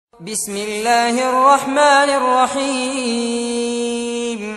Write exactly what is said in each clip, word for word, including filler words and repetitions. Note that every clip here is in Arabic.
بسم الله الرحمن الرحيم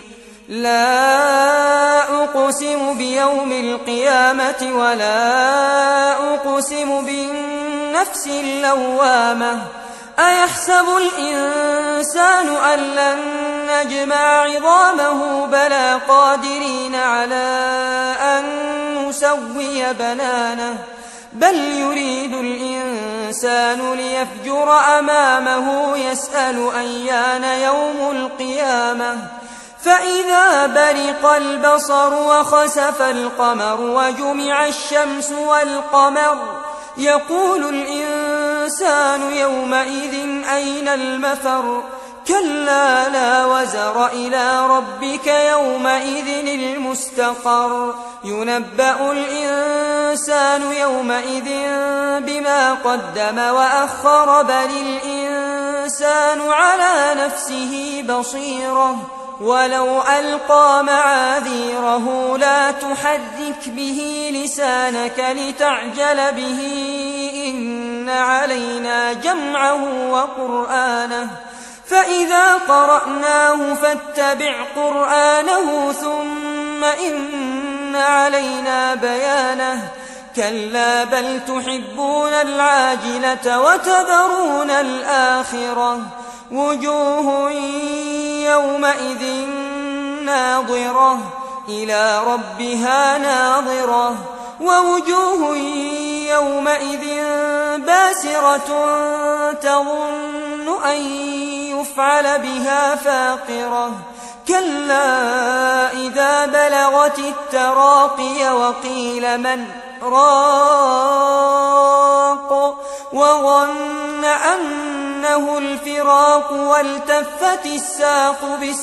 لا أقسم بيوم القيامة ولا أقسم بالنفس اللوامة أيحسب الإنسان أن لن نجمع عظامه بلى قادرين على أن نسوي بنانه بل يريد الإنسان ليفجر أمامه يسأل أيان يوم القيامة فإذا برق البصر وخسف القمر وجمع الشمس والقمر يقول الإنسان يومئذ أين المفر كلا لا وزر إلى ربك يومئذ المستقر ينبأ الإنسان يومئذ بما قدم وأخر بل الإنسان على نفسه بصيرة ولو ألقى معاذيره لا تحرك به لسانك لتعجل به إن علينا جمعه وقرآنه فإذا قرأناه فاتبع قرآنه ثم إن علينا بيانه كلا بل تحبون العاجلة وتذرون الآخرة وجوه يومئذ ناظرة إلى ربها ناظرة ووجوه يومئذ باسرة تظن أن يفعل بها فاقرة كلا إذا بلغت التراقي وقيل من راق وظن أنه الفراق والتفت الساق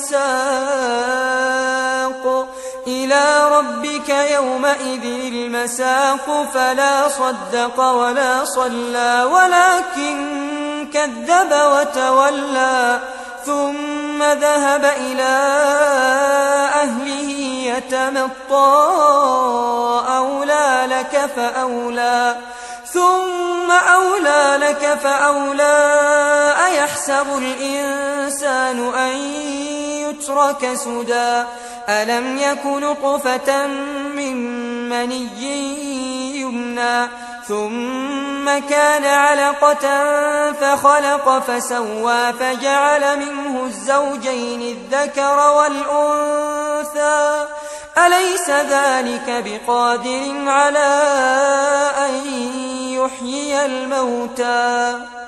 بالساق إلى ربك يومئذ المساق فلا صدق ولا صلى ولكن كذب وتولى ثم ذهب إلى أهله يتمطى أولى لك فأولى ثم أولى لك فأولى أيحسب الإنسان أن يترك سدى ألم يك نطفة من مني يمنى ثم كان علقة فخلق فسوى فجعل منه الزوجين الذكر والأنثى أليس ذلك بقادر على أن يحيي الموتى